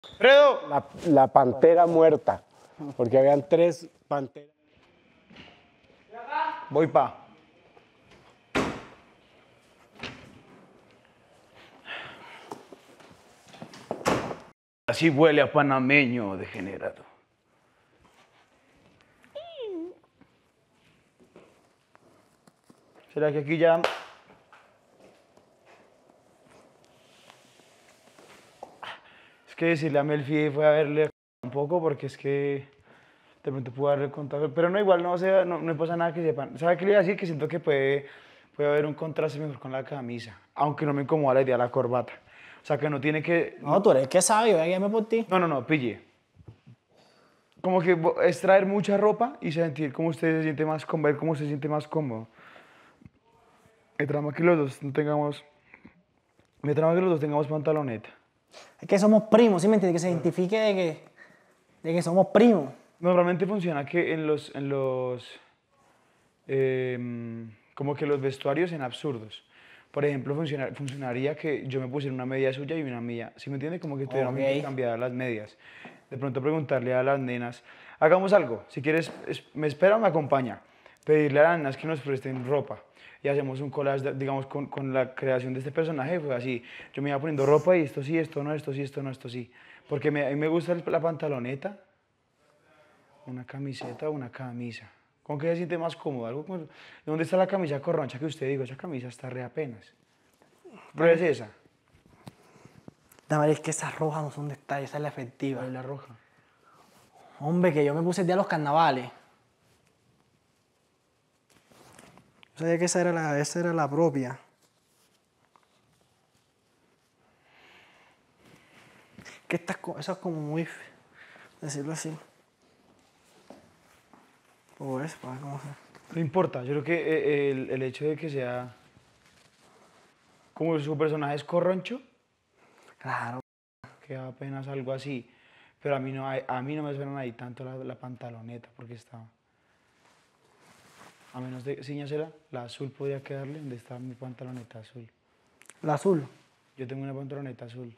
Fredo. La pantera muerta, porque habían 3 panteras. Voy pa. Así huele a panameño degenerado. ¿Será que aquí ya? Es que decirle a Melfi fue a verle un poco porque es que de pronto pudo darle contacto, pero no, igual no, o sea, no pasa nada que sepan. ¿Sabe qué le iba a decir? Que siento que puede haber un contraste mejor con la camisa, aunque no me incomoda la idea de la corbata. O sea, que no tiene que... No, tú eres el que sabe, yo voy a guiarme por ti. No, pille. Como que es traer mucha ropa y sentir cómo usted se siente más cómodo, ver cómo se siente más cómodo. Me trama que los dos no tengamos... Me trama que los dos tengamos pantaloneta. Es que somos primos, ¿sí me entiendes? Que se identifique de que somos primos. Normalmente funciona que como que los vestuarios en absurdos. Por ejemplo, funcionaría que yo me pusiera una media suya y una mía. ¿Sí me entiende? Como que tuviéramos que cambiar las medias. De pronto preguntarle a las nenas, hagamos algo. Si quieres, me espera o me acompaña. Pedirle a las nenas que nos presten ropa. Y hacemos un collage, digamos, con la creación de este personaje. Fue así. Yo me iba poniendo ropa y esto sí, esto no, esto sí, esto no, esto sí. Porque a mí me gusta la pantaloneta, una camiseta o una camisa. ¿Con qué se siente más cómodo? ¿Dónde está la camisa corroncha que usted dijo? Esa camisa está re apenas. Pero es esa. Dame, es que esas rojas no son detalles, esa es la efectiva. ¿Cuál es la roja? Hombre, que yo me puse el día de los carnavales. Yo sabía que esa era la propia. Que eso es como muy... decirlo así. Pues, para cómo se... No importa, yo creo que el hecho de que sea... Como su personaje es corroncho, Claro. queda apenas algo así. Pero a mí no me suenan ahí tanto la pantaloneta, porque está... A menos de ciñasela, la azul podría quedarle, donde está mi pantaloneta azul. La azul. Yo tengo una pantaloneta azul.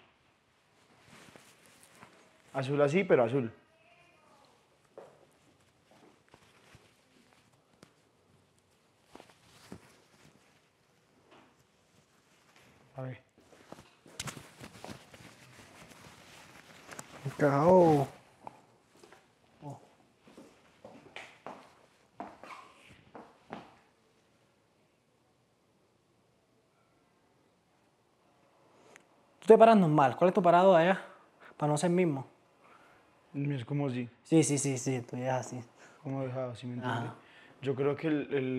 Azul así, pero azul. A ver. Cagao. Tú te paras normal. ¿Cuál es tu parado de allá? Para no ser mismo. Es como así. Sí, tú ya así. Como dejado, ¿sí me entiende? Ajá. Yo creo que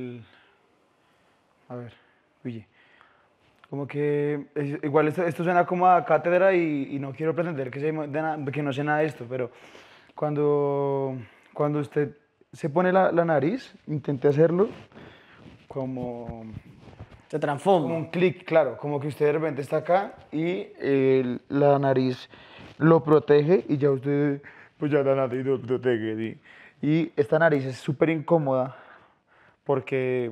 a ver, pille. Como que igual esto suena como a cátedra y no quiero pretender que no sé nada de esto, pero cuando usted se pone la nariz, intente hacerlo como, Se como transforma. un clic, claro, como que usted de repente está acá y la nariz lo protege y ya usted, pues ya la nariz lo protege. ¿Sí? Y esta nariz es súper incómoda porque...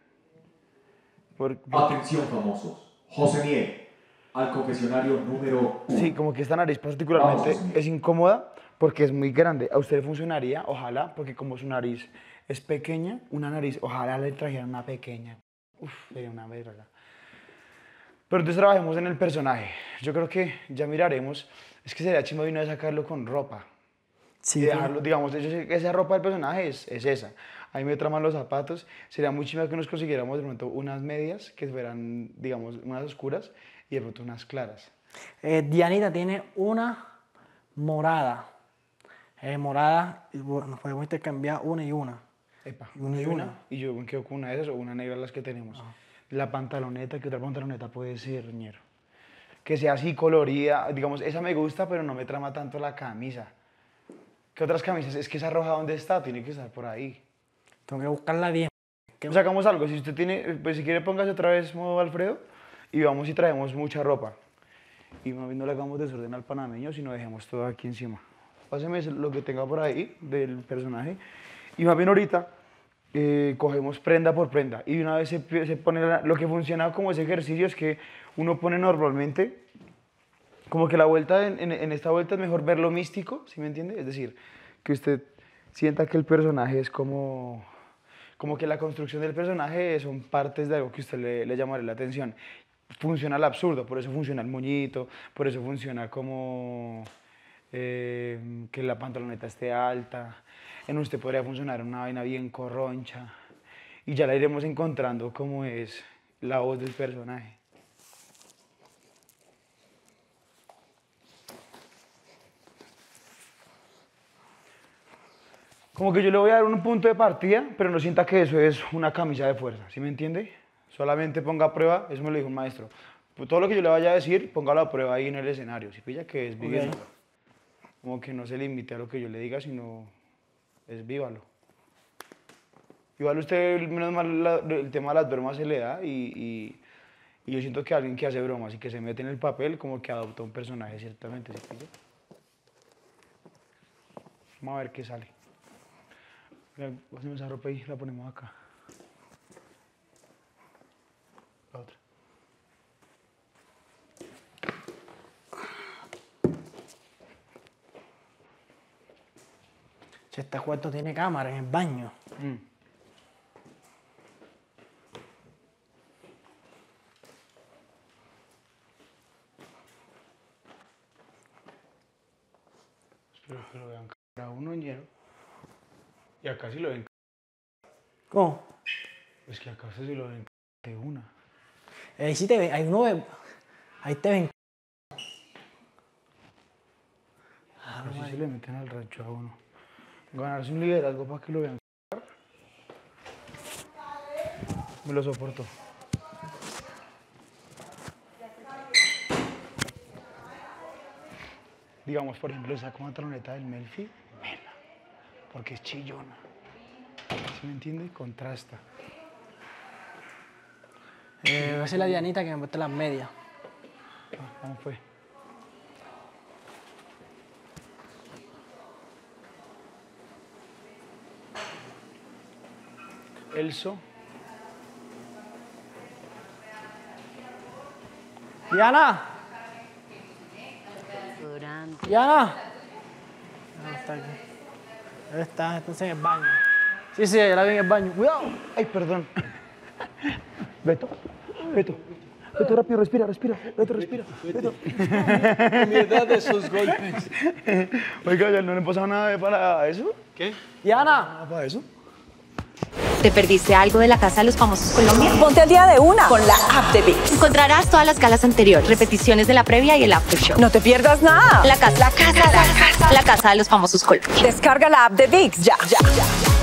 Atención famosos. José Miel, al confesionario número 1. Sí, como que esta nariz particularmente es incómoda porque es muy grande. A usted le funcionaría, ojalá, porque como su nariz es pequeña, una nariz, ojalá le trajeran una pequeña. Uf, sería una verga. Pero entonces trabajemos en el personaje. Yo creo que ya miraremos. Es que sería chimba de una vez sacarlo con ropa. Sí, Y dejarlo, digamos, yo sé que esa ropa del personaje es esa. A mí me traman los zapatos. Sería muy chimba que nos consiguiéramos de pronto unas medias que fueran, digamos, unas oscuras y de pronto unas claras. Dianita tiene una morada. Morada, y bueno, podemos intercambiar una y una. Epa, Una y una. y yo me quedo con una de esas o una negra las que tenemos. La pantaloneta, ¿qué otra pantaloneta puede ser, ñero? Que sea así colorida, digamos, esa me gusta, pero no me trama tanto la camisa. ¿Qué otras camisas? Es que esa roja, ¿dónde está? Tiene que estar por ahí. Tengo que buscarla bien. Sacamos algo, si usted tiene, pues si quiere póngase otra vez modo Alfredo y vamos y traemos mucha ropa. Y más bien no le hagamos desorden al panameño, sino dejemos todo aquí encima. Páseme lo que tenga por ahí del personaje. Y más bien ahorita cogemos prenda por prenda. Y una vez se pone, lo que funciona como ese ejercicio es que uno pone normalmente como que la vuelta, en esta vuelta es mejor ver lo místico, ¿sí me entiende? Es decir, que usted sienta que el personaje es como que la construcción del personaje son partes de algo que a usted le llamará la atención. Funciona al absurdo, por eso funciona el moñito, por eso funciona como que la pantaloneta esté alta. En usted podría funcionar una vaina bien corroncha. Y ya la iremos encontrando como es la voz del personaje. Como que yo le voy a dar un punto de partida, pero no sienta que eso es una camisa de fuerza, ¿sí me entiende? Solamente ponga a prueba, eso me lo dijo un maestro. Pues todo lo que yo le vaya a decir, póngalo a prueba ahí en el escenario. Si pilla que es vívalo. Como que no se limite a lo que yo le diga, sino es vívalo. Igual usted, menos mal, el tema de las bromas se le da y yo siento que alguien que hace bromas y que se mete en el papel, como que adopta un personaje, ciertamente. ¿Sí pilla? Vamos a ver qué sale. Cogemos esa ropa y la ponemos acá. La otra. Este cuarto tiene cámara en el baño. Espero que lo vean cada uno lleno. Y acá sí lo ven. ¿Cómo? Es que acá sí lo ven de una. Ahí sí te ven, ahí uno ve, ahí te ven. Pero sí se le meten al rancho a uno. Ganarse un liderazgo para que lo vean. Me lo soporto. Digamos, por ejemplo, saco una troneta del Melfi, mela, porque es chillona. ¿Sí me entiende? Contrasta. Voy a hacer la Dianita que me mete las medias. ¿Cómo fue? Elso. Diana. Diana. No, está aquí. Está entonces en el baño. Sí, sí, ya la vi en el baño. Cuidado. Ay, perdón. Beto, rápido, respira. Beto, respira. Beto. Piedad de esos golpes. Oiga, ¿ya no le pasaba nada para eso? ¿Qué? Diana. ¿Nada para eso? ¿Te perdiste algo de la Casa de los Famosos Colombia? Ponte al día de una con la app de ViX. Encontrarás todas las galas anteriores, repeticiones de la previa y el after show. No te pierdas nada. La casa de los Famosos Colombia. Descarga la app de ViX ya.